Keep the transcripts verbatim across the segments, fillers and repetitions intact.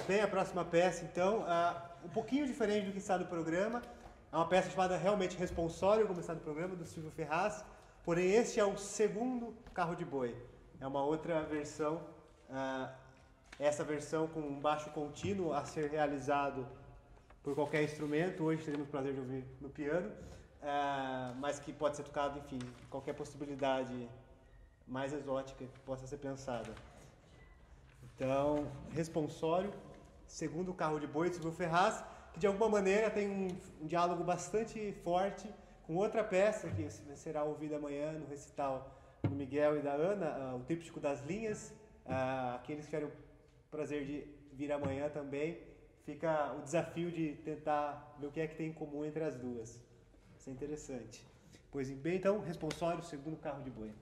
Bem, a próxima peça, então, uh, um pouquinho diferente do que está no programa. É uma peça chamada realmente Responsório, como está no programa, do Silvio Ferraz. Porém, este é o segundo carro de boi. É uma outra versão, uh, essa versão com um baixo contínuo a ser realizado por qualquer instrumento. Hoje teremos o prazer de ouvir no piano, uh, mas que pode ser tocado, enfim, qualquer possibilidade mais exótica que possa ser pensada. Então, Responsório, segundo carro de boi de Silvio Ferraz, que de alguma maneira tem um, um diálogo bastante forte com outra peça que será ouvida amanhã no recital do Miguel e da Ana, uh, o Tríptico das Linhas. Uh, aqueles que tiverem o prazer de vir amanhã também, fica o desafio de tentar ver o que é que tem em comum entre as duas. Isso é interessante. Pois bem, então, Responsório, segundo carro de boi.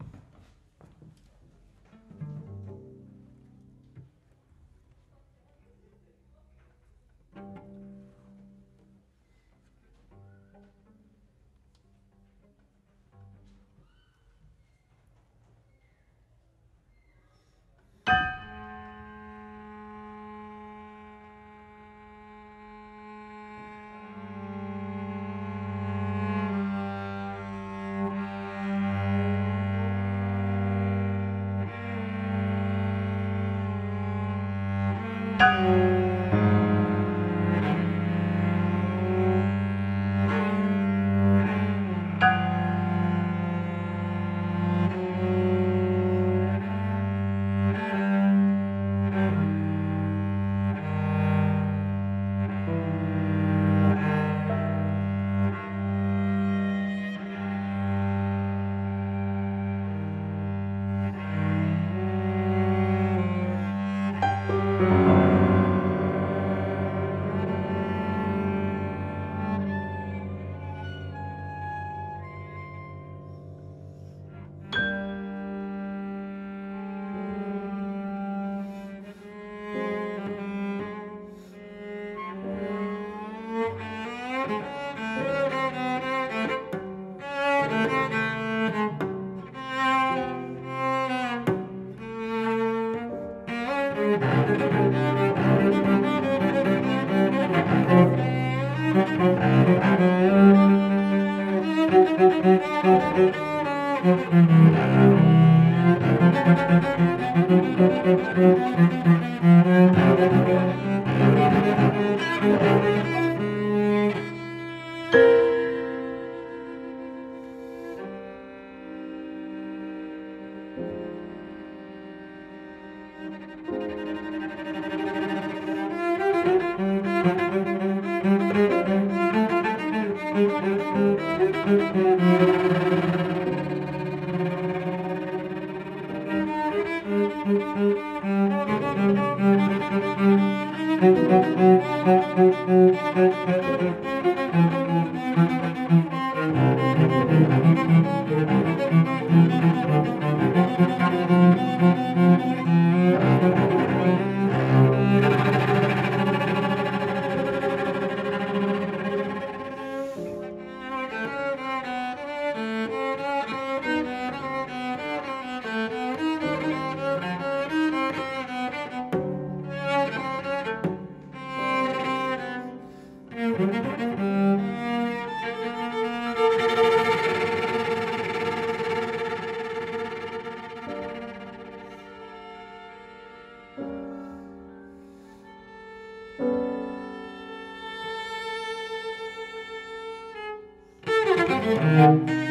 Música